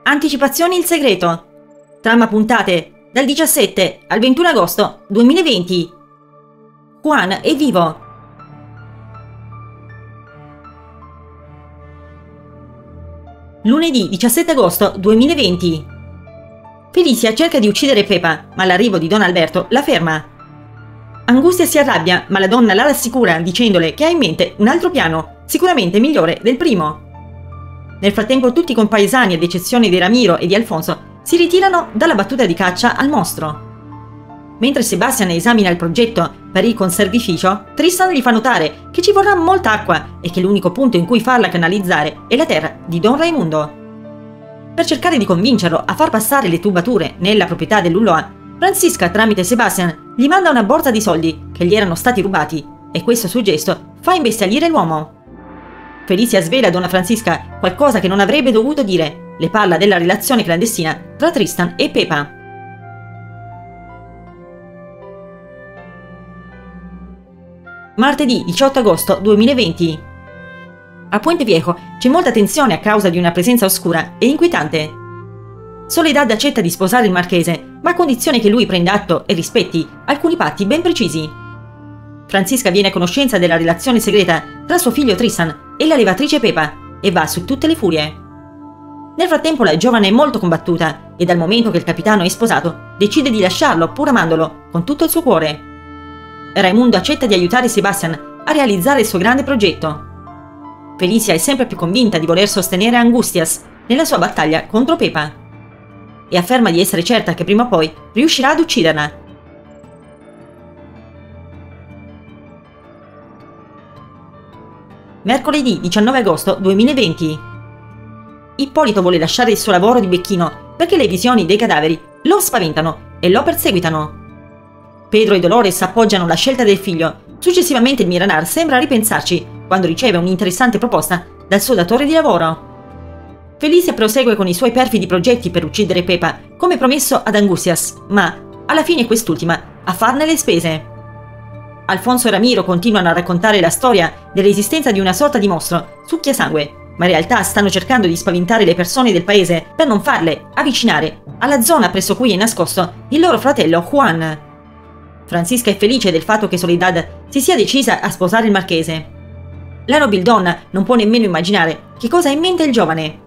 Anticipazioni il segreto. Trama puntate dal 17 al 21 agosto 2020. Juan è vivo. Lunedì 17 agosto 2020. Felicia cerca di uccidere Pepa, ma l'arrivo di Don Alberto la ferma. Angustia si arrabbia, ma la donna la rassicura dicendole che ha in mente un altro piano, sicuramente migliore del primo. Nel frattempo tutti i compaesani, ad eccezione di Ramiro e di Alfonso, si ritirano dalla battuta di caccia al mostro. Mentre Sebastian esamina il progetto per il conservificio, Tristan gli fa notare che ci vorrà molta acqua e che l'unico punto in cui farla canalizzare è la terra di Don Raimundo. Per cercare di convincerlo a far passare le tubature nella proprietà dell'Ulloa, Francisca, tramite Sebastian, gli manda una borsa di soldi che gli erano stati rubati e questo suo gesto fa imbestialire l'uomo. Felicia svela a Donna Francisca qualcosa che non avrebbe dovuto dire. Le parla della relazione clandestina tra Tristan e Pepa. Martedì 18 agosto 2020. A Puente Viejo c'è molta tensione a causa di una presenza oscura e inquietante. Soledad accetta di sposare il marchese, ma a condizione che lui prenda atto e rispetti alcuni patti ben precisi. Francisca viene a conoscenza della relazione segreta tra suo figlio Tristan e la levatrice Pepa e va su tutte le furie. Nel frattempo la giovane è molto combattuta e dal momento che il capitano è sposato decide di lasciarlo pur amandolo con tutto il suo cuore. Raimundo accetta di aiutare Sebastian a realizzare il suo grande progetto. Felicia è sempre più convinta di voler sostenere Angustias nella sua battaglia contro Pepa e afferma di essere certa che prima o poi riuscirà ad ucciderla. Mercoledì 19 agosto 2020. Ippolito vuole lasciare il suo lavoro di becchino perché le visioni dei cadaveri lo spaventano e lo perseguitano. Pedro e Dolores appoggiano la scelta del figlio. Successivamente il Miranar sembra ripensarci quando riceve un'interessante proposta dal suo datore di lavoro. Felicia prosegue con i suoi perfidi progetti per uccidere Pepa, come promesso ad Angustias, ma alla fine è quest'ultima a farne le spese. Alfonso e Ramiro continuano a raccontare la storia dell'esistenza di una sorta di mostro, succhiasangue, ma in realtà stanno cercando di spaventare le persone del paese per non farle avvicinare alla zona presso cui è nascosto il loro fratello Juan. Francisca è felice del fatto che Soledad si sia decisa a sposare il marchese. La nobildonna non può nemmeno immaginare che cosa ha in mente il giovane.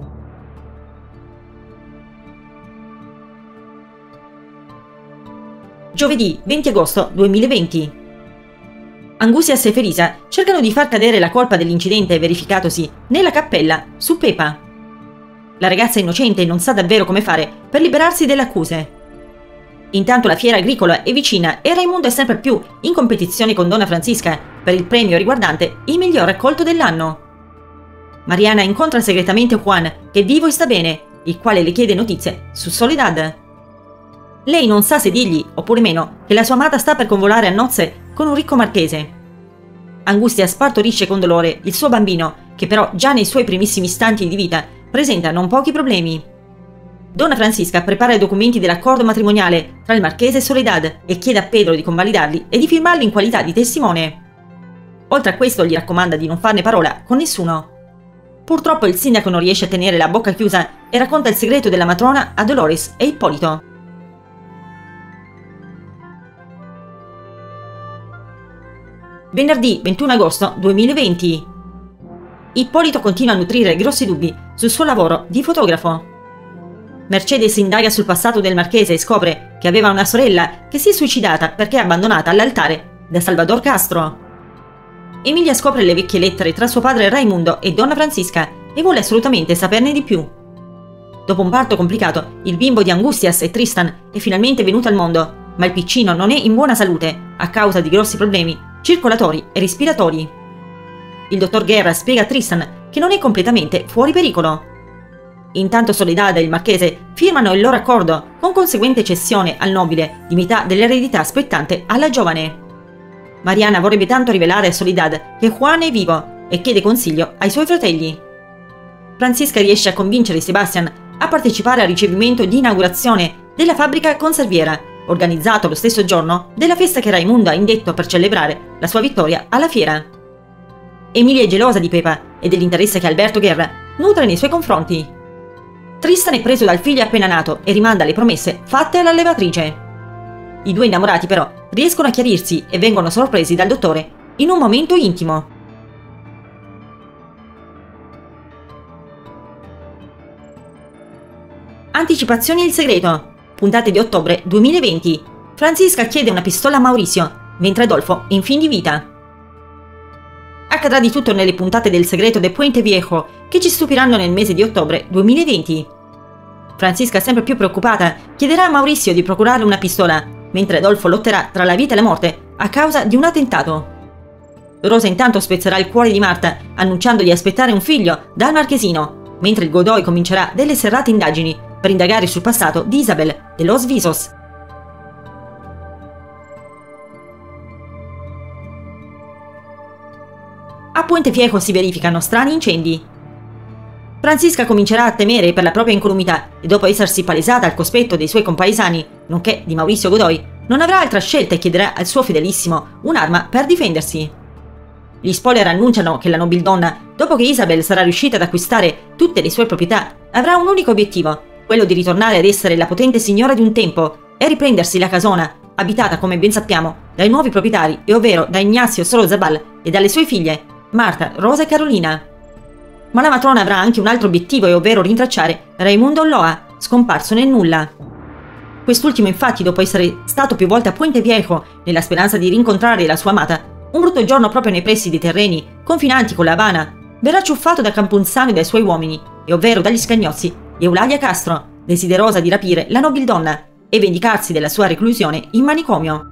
Giovedì 20 agosto 2020. Angustias e Felicia cercano di far cadere la colpa dell'incidente verificatosi nella cappella su Pepa. La ragazza innocente non sa davvero come fare per liberarsi delle accuse. Intanto la fiera agricola è vicina e Raimundo è sempre più in competizione con Donna Francisca per il premio riguardante il miglior raccolto dell'anno. Mariana incontra segretamente Juan, che è vivo e sta bene, il quale le chiede notizie su Soledad. Lei non sa se dirgli, oppure meno, che la sua amata sta per convolare a nozze con un ricco marchese. Angustias partorisce con dolore il suo bambino, che però già nei suoi primissimi istanti di vita presenta non pochi problemi. Donna Francisca prepara i documenti dell'accordo matrimoniale tra il marchese e Soledad e chiede a Pedro di convalidarli e di firmarli in qualità di testimone. Oltre a questo gli raccomanda di non farne parola con nessuno. Purtroppo il sindaco non riesce a tenere la bocca chiusa e racconta il segreto della matrona a Dolores e Ippolito. Venerdì 21 agosto 2020. Ippolito continua a nutrire grossi dubbi sul suo lavoro di fotografo. Mercedes indaga sul passato del marchese e scopre che aveva una sorella che si è suicidata perché abbandonata all'altare da Salvador Castro. Emilia scopre le vecchie lettere tra suo padre Raimundo e Donna Francisca e vuole assolutamente saperne di più. Dopo un parto complicato, il bimbo di Angustias e Tristan è finalmente venuto al mondo, ma il piccino non è in buona salute a causa di grossi problemi circolatori e respiratori. Il dottor Guerra spiega a Tristan che non è completamente fuori pericolo. Intanto Soledad e il marchese firmano il loro accordo con conseguente cessione al nobile di metà dell'eredità spettante alla giovane. Mariana vorrebbe tanto rivelare a Soledad che Juan è vivo e chiede consiglio ai suoi fratelli. Francisca riesce a convincere Sebastian a partecipare al ricevimento di inaugurazione della fabbrica conserviera, organizzato lo stesso giorno della festa che Raimundo ha indetto per celebrare la sua vittoria alla fiera. Emilia è gelosa di Pepa e dell'interesse che Alberto Guerra nutre nei suoi confronti. Tristan è preso dal figlio appena nato e rimanda le promesse fatte all'allevatrice. I due innamorati però riescono a chiarirsi e vengono sorpresi dal dottore in un momento intimo. Anticipazioni il segreto. Puntate di ottobre 2020. Franziska chiede una pistola a Mauricio, mentre Adolfo è in fin di vita. Accadrà di tutto nelle puntate del segreto de Puente Viejo, che ci stupiranno nel mese di ottobre 2020. Franziska, sempre più preoccupata, chiederà a Mauricio di procurarle una pistola, mentre Adolfo lotterà tra la vita e la morte a causa di un attentato. Rosa intanto spezzerà il cuore di Marta, annunciando di aspettare un figlio dal marchesino, mentre il Godoy comincerà delle serrate indagini per indagare sul passato di Isabel de los Visos. A Puente Viejo si verificano strani incendi. Franziska comincerà a temere per la propria incolumità e dopo essersi palesata al cospetto dei suoi compaesani, nonché di Mauricio Godoy, non avrà altra scelta e chiederà al suo fedelissimo un'arma per difendersi. Gli spoiler annunciano che la nobildonna, dopo che Isabel sarà riuscita ad acquistare tutte le sue proprietà, avrà un unico obiettivo, quello di ritornare ad essere la potente signora di un tempo e riprendersi la casona, abitata come ben sappiamo dai nuovi proprietari, e ovvero da Ignacio Sorozabal e dalle sue figlie, Marta, Rosa e Carolina. Ma la matrona avrà anche un altro obiettivo, e ovvero rintracciare Raimundo Ulloa, scomparso nel nulla. Quest'ultimo infatti, dopo essere stato più volte a Puente Viejo nella speranza di rincontrare la sua amata, un brutto giorno proprio nei pressi dei terreni confinanti con la Habana, verrà ciuffato da Campunzano e dai suoi uomini, e ovvero dagli scagnozzi di Eulalia Castro, desiderosa di rapire la nobildonna e vendicarsi della sua reclusione in manicomio.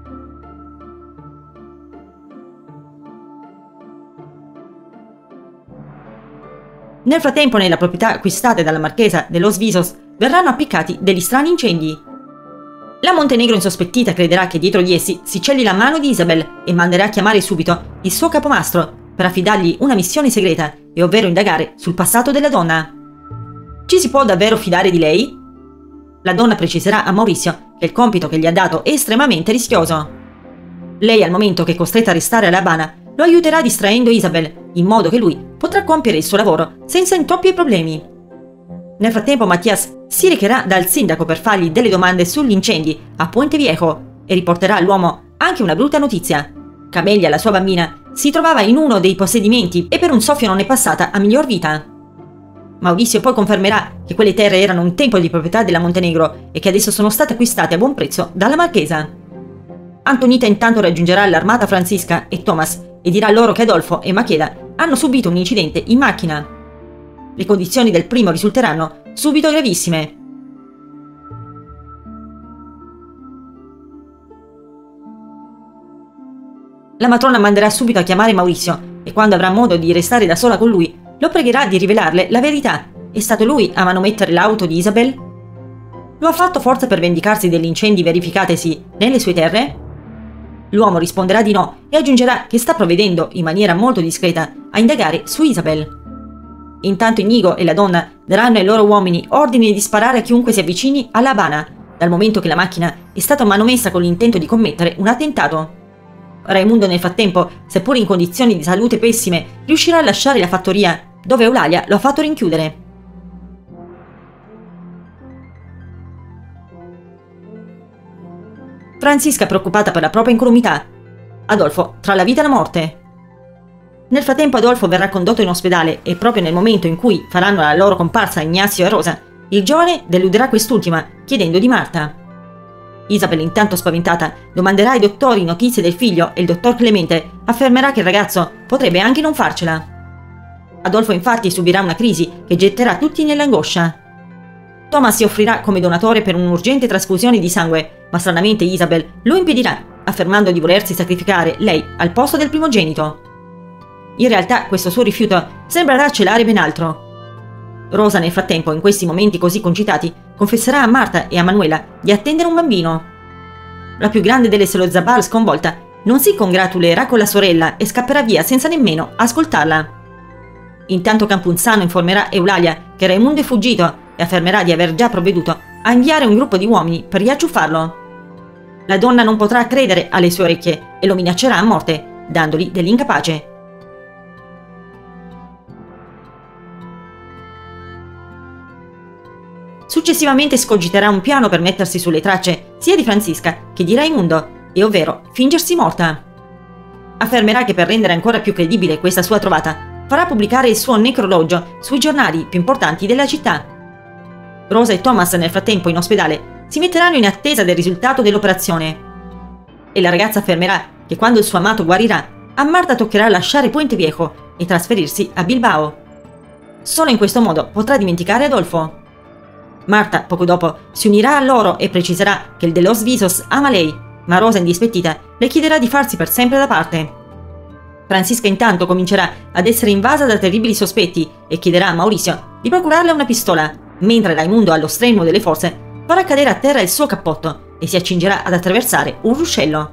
Nel frattempo, nella proprietà acquistate dalla marchesa de los Visos verranno appiccati degli strani incendi. La Montenegro, insospettita, crederà che dietro di essi si celi la mano di Isabel e manderà a chiamare subito il suo capomastro per affidargli una missione segreta, e ovvero indagare sul passato della donna. Ci si può davvero fidare di lei? La donna preciserà a Mauricio che il compito che gli ha dato è estremamente rischioso. Lei, al momento che è costretta a restare alla Habana, lo aiuterà distraendo Isabel, in modo che lui potrà compiere il suo lavoro senza intoppi e problemi. Nel frattempo Matias si recherà dal sindaco per fargli delle domande sugli incendi a Puente Viejo e riporterà all'uomo anche una brutta notizia. Camelia, la sua bambina, si trovava in uno dei possedimenti e per un soffio non è passata a miglior vita. Mauricio poi confermerà che quelle terre erano un tempo di proprietà della Montenegro e che adesso sono state acquistate a buon prezzo dalla marchesa. Antonita intanto raggiungerà l'armata Franziska e Thomas e dirà loro che Adolfo e Macheda hanno subito un incidente in macchina. Le condizioni del primo risulteranno subito gravissime. La matrona manderà subito a chiamare Mauricio e quando avrà modo di restare da sola con lui, lo pregherà di rivelarle la verità. È stato lui a manomettere l'auto di Isabel? Lo ha fatto forse per vendicarsi degli incendi verificatesi nelle sue terre? L'uomo risponderà di no e aggiungerà che sta provvedendo in maniera molto discreta a indagare su Isabel. Intanto Inigo e la donna daranno ai loro uomini ordine di sparare a chiunque si avvicini alla Habana, dal momento che la macchina è stata manomessa con l'intento di commettere un attentato. Raimundo nel frattempo, seppur in condizioni di salute pessime, riuscirà a lasciare la fattoria, dove Eulalia lo ha fatto rinchiudere. Franziska preoccupata per la propria incolumità. Adolfo tra la vita e la morte. Nel frattempo Adolfo verrà condotto in ospedale e proprio nel momento in cui faranno la loro comparsa Ignacio e Rosa, il giovane deluderà quest'ultima chiedendo di Marta. Isabel, intanto spaventata, domanderà ai dottori notizie del figlio e il dottor Clemente affermerà che il ragazzo potrebbe anche non farcela. Adolfo infatti subirà una crisi che getterà tutti nell'angoscia. Thomas si offrirà come donatore per un'urgente trasfusione di sangue, ma stranamente Isabel lo impedirà, affermando di volersi sacrificare lei al posto del primogenito. In realtà questo suo rifiuto sembrerà celare ben altro. Rosa nel frattempo, in questi momenti così concitati, confesserà a Marta e a Manuela di attendere un bambino. La più grande delle Sorozabal, sconvolta, non si congratulerà con la sorella e scapperà via senza nemmeno ascoltarla. Intanto Campunzano informerà Eulalia che Raimundo è fuggito e affermerà di aver già provveduto a inviare un gruppo di uomini per riacciuffarlo. La donna non potrà credere alle sue orecchie e lo minaccerà a morte, dandogli dell'incapace. Successivamente scogiterà un piano per mettersi sulle tracce sia di Franziska che di Raimundo, e ovvero fingersi morta. Affermerà che per rendere ancora più credibile questa sua trovata, farà pubblicare il suo necrologio sui giornali più importanti della città. Rosa e Thomas nel frattempo in ospedale si metteranno in attesa del risultato dell'operazione. E la ragazza affermerà che quando il suo amato guarirà, a Marta toccherà lasciare Puente Viejo e trasferirsi a Bilbao. Solo in questo modo potrà dimenticare Adolfo. Marta, poco dopo, si unirà a loro e preciserà che il de los Visos ama lei, ma Rosa, indispettita, le chiederà di farsi per sempre da parte. Franziska intanto comincerà ad essere invasa da terribili sospetti e chiederà a Maurizio di procurarle una pistola, mentre Raimundo, allo stremo delle forze, farà cadere a terra il suo cappotto e si accingerà ad attraversare un ruscello.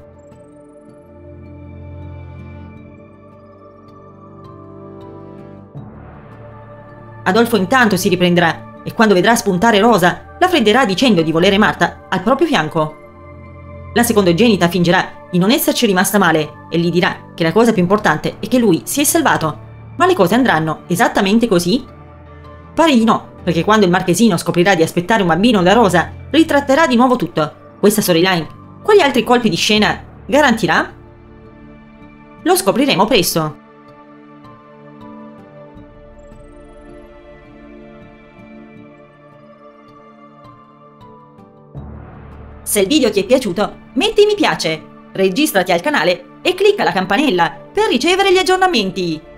Adolfo intanto si riprenderà e quando vedrà spuntare Rosa, la fredderà dicendo di volere Marta al proprio fianco. La secondogenita fingerà di non esserci rimasta male e gli dirà che la cosa più importante è che lui si è salvato. Ma le cose andranno esattamente così? Pare di no, perché quando il marchesino scoprirà di aspettare un bambino da Rosa, ritratterà di nuovo tutto. Questa storyline, quali altri colpi di scena garantirà? Lo scopriremo presto. Se il video ti è piaciuto, metti mi piace, registrati al canale e clicca la campanella per ricevere gli aggiornamenti.